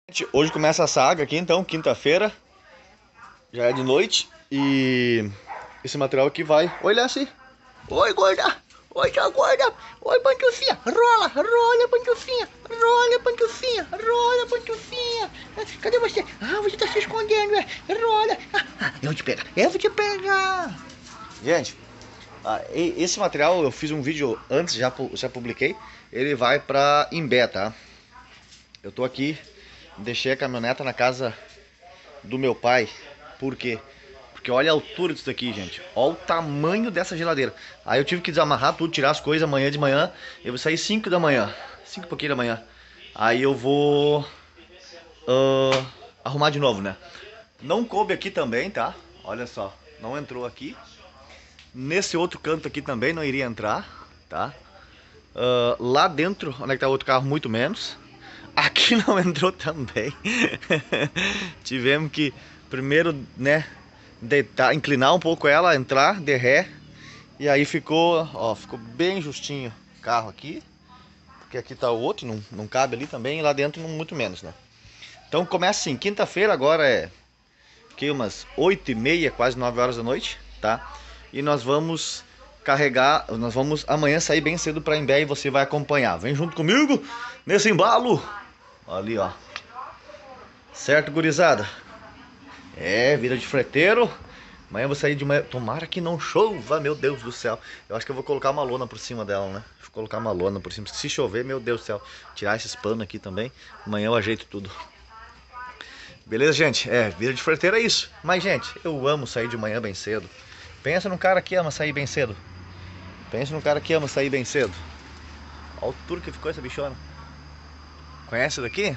Hoje começa a saga aqui, então, quinta-feira, já é de noite, e esse material aqui vai... Oi, Lessie! Oi, gorda! Oi, tia gorda! Oi, pantufinha! Rola, rola, pantufinha! Rola, pantufinha! Rola, pantufinha! Cadê você? Ah, você tá se escondendo, é? Rola! Eu vou te pegar! Eu vou te pegar! Gente, esse material eu fiz um vídeo antes, já publiquei. Ele vai pra Imbé, tá? Eu tô aqui, deixei a caminhoneta na casa do meu pai. Por quê? Porque olha a altura disso daqui, gente. Olha o tamanho dessa geladeira. Aí eu tive que desamarrar tudo, tirar as coisas amanhã de manhã. Eu vou sair 5 da manhã, 5 e pouquinho da manhã. Aí eu vou arrumar de novo, né? Não coube aqui também, tá? Olha só, não entrou aqui. Nesse outro canto aqui também não iria entrar, tá? Lá dentro, onde é que tá o outro carro, muito menos. Aqui não entrou também. Tivemos que primeiro, né, deitar, inclinar um pouco ela, entrar de ré. E aí ficou, ó, ficou bem justinho o carro aqui. Porque aqui tá o outro, não cabe ali também. E lá dentro muito menos, né? Então começa assim, quinta-feira agora é que umas 8h30, quase 9 horas da noite, tá? E nós vamos carregar, nós vamos amanhã sair bem cedo para Imbé e você vai acompanhar. Vem junto comigo nesse embalo. Ali, ó. Certo, gurizada? É, vida de freteiro. Amanhã eu vou sair de manhã. Tomara que não chova, meu Deus do céu. Eu acho que eu vou colocar uma lona por cima dela, né? Vou colocar uma lona por cima. Se chover, meu Deus do céu. Tirar esses panos aqui também. Amanhã eu ajeito tudo. Beleza, gente? É, vida de freteiro é isso. Mas, gente, eu amo sair de manhã bem cedo. Pensa num cara que ama sair bem cedo. Pensa num cara que ama sair bem cedo. Olha a altura que ficou essa bichona. Conhece daqui?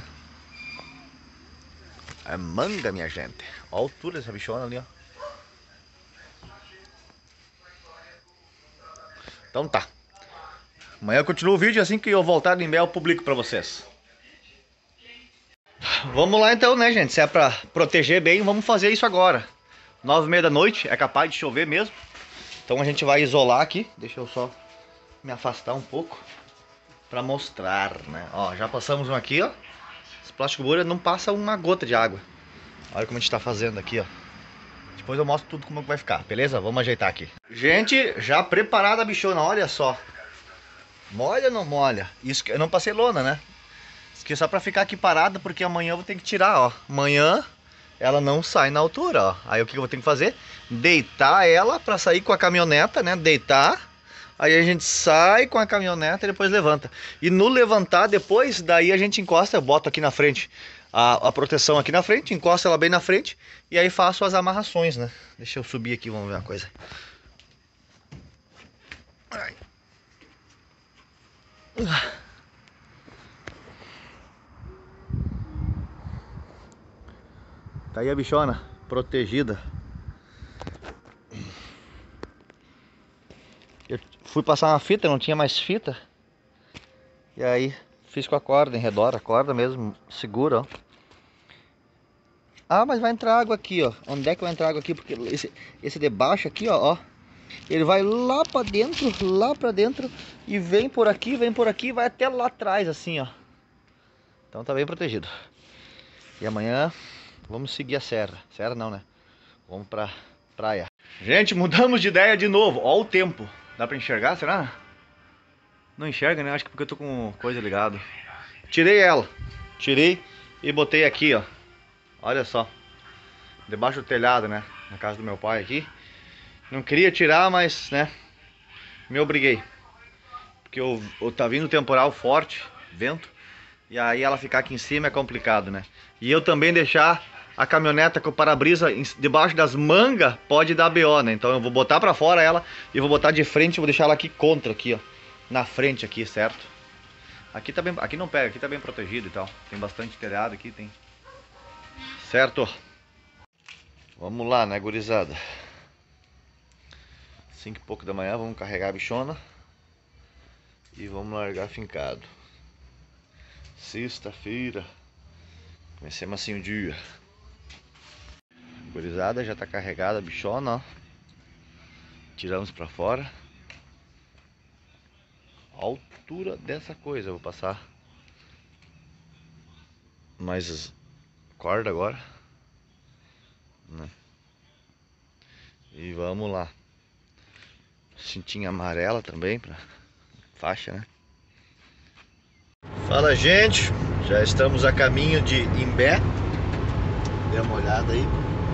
É manga, minha gente. Olha a altura dessa bichona ali, ó. Então tá. Amanhã eu continuo o vídeo, assim que eu voltar de e-mail eu publico pra vocês. Vamos lá então, né, gente? Se é pra proteger bem, vamos fazer isso agora. 9h30 da noite, é capaz de chover mesmo. Então a gente vai isolar aqui. Deixa eu só me afastar um pouco pra mostrar, né? Ó, já passamos um aqui, ó. Esse plástico bolha não passa uma gota de água. Olha como a gente tá fazendo aqui, ó. Depois eu mostro tudo como vai ficar, beleza? Vamos ajeitar aqui. Gente, já preparada a bichona, olha só. Molha ou não molha? Isso que eu não passei lona, né? Isso aqui é só pra ficar aqui parada, porque amanhã eu vou ter que tirar, ó. Amanhã ela não sai na altura, ó. Aí o que eu vou ter que fazer? Deitar ela pra sair com a caminhoneta, né? Deitar. Aí a gente sai com a caminhoneta e depois levanta. E no levantar depois, daí a gente encosta, eu boto aqui na frente a proteção aqui na frente, encosta ela bem na frente e aí faço as amarrações, né? Deixa eu subir aqui, vamos ver uma coisa. Ai. Tá aí a bichona, protegida. Eu fui passar uma fita, não tinha mais fita. E aí fiz com a corda em redor, a corda mesmo, segura, ó. Ah, mas vai entrar água aqui, ó. Onde é que vai entrar água aqui? Porque esse de baixo aqui, ó, ele vai lá pra dentro e vem por aqui, vai até lá atrás, assim, ó. Então tá bem protegido. E amanhã vamos seguir a serra. Serra não, né? Vamos pra praia. Gente, mudamos de ideia de novo. Ó o tempo. Dá pra enxergar, será? Não enxerga, né? Acho que porque eu tô com coisa ligada. Tirei ela. Tirei e botei aqui, ó. Olha só. Debaixo do telhado, né? Na casa do meu pai aqui. Não queria tirar, mas, né? Me obriguei. Porque tá vindo temporal forte, vento. E aí ela ficar aqui em cima é complicado, né? E eu também deixar a caminhoneta com o para-brisa debaixo das mangas pode dar BO, né? Então eu vou botar pra fora ela e vou botar de frente, vou deixar ela aqui contra, aqui, ó. Na frente aqui, certo? Aqui tá bem, aqui não pega, aqui tá bem protegido e tal. Tem bastante telhado aqui, tem. Certo? Vamos lá, né, gurizada? 5 e pouco da manhã, vamos carregar a bichona. E vamos largar fincado. Sexta-feira. Comecemos assim o dia. Gurizada, já tá carregada a bichona, ó. Tiramos pra fora. A altura dessa coisa, eu vou passar mais corda agora, né? E vamos lá. Cintinha amarela também pra faixa, né? Fala, gente, já estamos a caminho de Imbé. Dê uma olhada aí.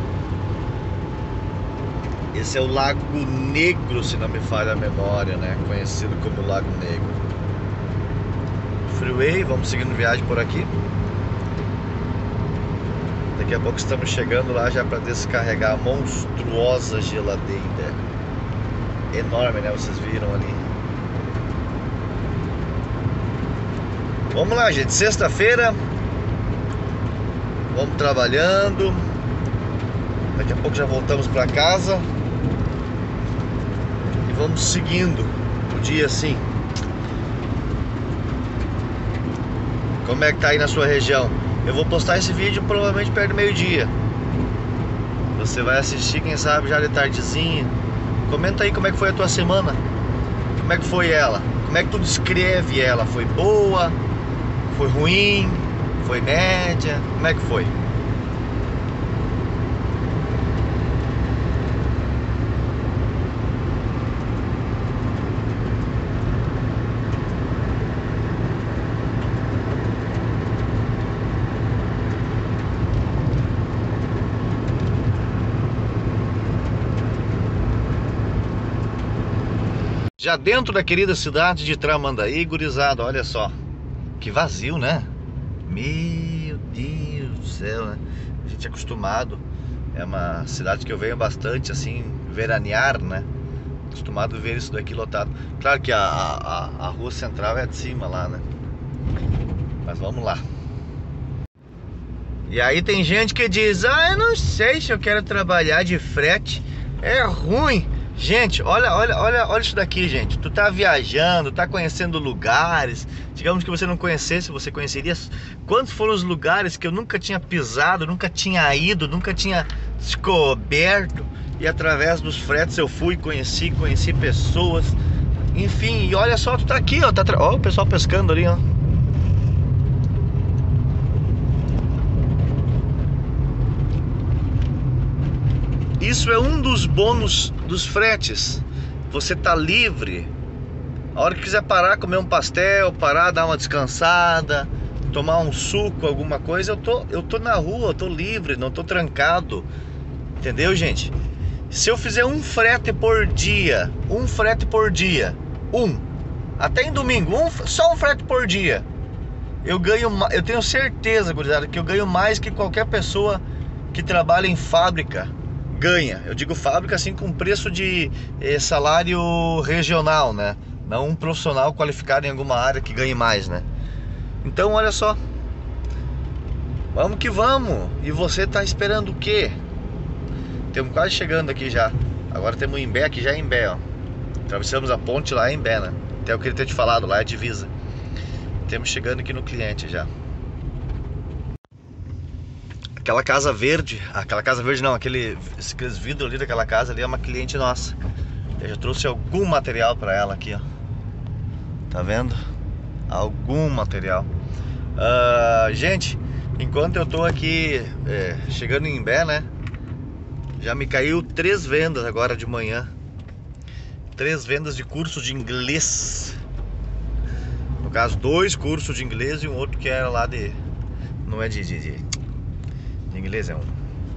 Esse é o Lago Negro, se não me falha a memória, né? Conhecido como Lago Negro. Freeway, vamos seguindo viagem por aqui. Daqui a pouco estamos chegando lá já para descarregar a monstruosa geladeira. Enorme, né? Vocês viram ali. Vamos lá, gente. Sexta-feira. Vamos trabalhando. Daqui a pouco já voltamos para casa. E vamos seguindo o dia assim. Como é que tá aí na sua região? Eu vou postar esse vídeo provavelmente perto do meio-dia. Você vai assistir, quem sabe, já de tardezinha. Comenta aí como é que foi a tua semana. Como é que foi ela? Como é que tu descreve ela? Foi boa? Foi ruim? Foi média? Como é que foi? Já dentro da querida cidade de Tramandaí, gurizada, olha só. Que vazio, né? Meu Deus do céu, né? A gente é acostumado. É uma cidade que eu venho bastante, assim, veranear, né? Acostumado a ver isso daqui lotado. Claro que a rua central é de cima lá, né? Mas vamos lá. E aí tem gente que diz: ah, eu não sei se eu quero trabalhar de frete. É ruim. Gente, olha isso daqui, gente. Tu tá viajando, tá conhecendo lugares. Digamos que você não conhecesse, você conheceria. Quantos foram os lugares que eu nunca tinha pisado, nunca tinha ido, nunca tinha descoberto. E através dos fretes eu fui, conheci pessoas. Enfim, e olha só, tu tá aqui, ó. Ó o pessoal pescando ali, ó. Isso é um dos bônus dos fretes. Você tá livre. A hora que quiser parar, comer um pastel, parar, dar uma descansada, tomar um suco, alguma coisa, eu tô na rua, eu tô livre, não tô trancado. Entendeu, gente? Se eu fizer um frete por dia, até em domingo, só um frete por dia, eu tenho certeza, gurizada, que eu ganho mais que qualquer pessoa que trabalha em fábrica ganha. Eu digo fábrica assim com preço de salário regional, né? Não um profissional qualificado em alguma área que ganhe mais, né? Então olha só, vamos que vamos. E você tá esperando o quê? Estamos quase chegando aqui já. Agora temos o Imbé, aqui já é Imbé, ó. Atravessamos a ponte lá em Imbé, né? Até eu queria ter te falado, lá é a divisa. Estamos chegando aqui no cliente já. Aquela casa verde não, aqueles vidros ali daquela casa ali é uma cliente nossa. Eu já trouxe algum material para ela aqui, ó. Tá vendo? Algum material. Gente, enquanto eu tô aqui chegando em Imbé, né? Já me caiu 3 vendas agora de manhã. 3 vendas de curso de inglês. No caso, 2 cursos de inglês e um outro que era lá de... Não é de inglês, é um...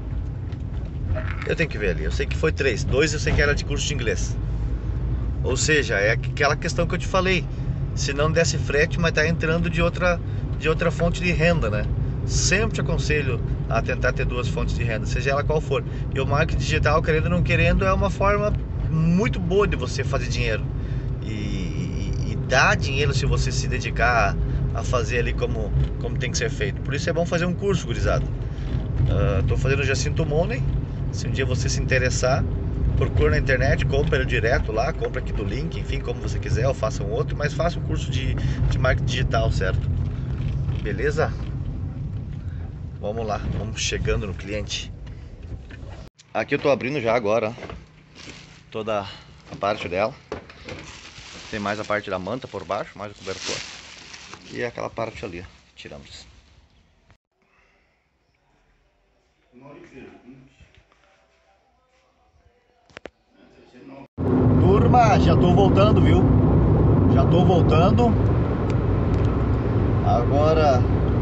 Eu tenho que ver ali, eu sei que foi 3. 2 eu sei que era de curso de inglês. Ou seja, é aquela questão que eu te falei. Se não desse frete, mas tá entrando de outra fonte de renda, né? Sempre te aconselho a tentar ter 2 fontes de renda, seja ela qual for. E o marketing digital, querendo ou não querendo, é uma forma muito boa de você fazer dinheiro. E dá dinheiro se você se dedicar a fazer ali como tem que ser feito. Por isso é bom fazer um curso, gurizada. Tô fazendo o Jacinto Money. Se um dia você se interessar, procura na internet, compra ele direto lá, compra aqui do link, enfim, como você quiser, ou faça um outro, mas faça um curso de marketing digital, certo? Beleza? Vamos lá, vamos chegando no cliente. Aqui eu tô abrindo já agora, ó, toda a parte dela. Tem mais a parte da manta por baixo, mais o cobertor. E aquela parte ali, ó, tiramos. Turma, já tô voltando, viu? Já tô voltando. Agora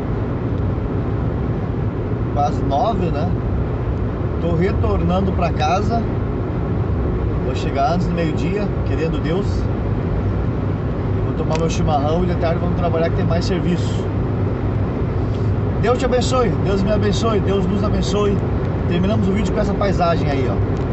quase 9, né? Tô retornando pra casa. Vou chegar antes do meio-dia, querendo Deus. Vou tomar meu chimarrão e de tarde vamos trabalhar que tem mais serviço. Deus te abençoe, Deus me abençoe, Deus nos abençoe. Terminamos o vídeo com essa paisagem aí, ó.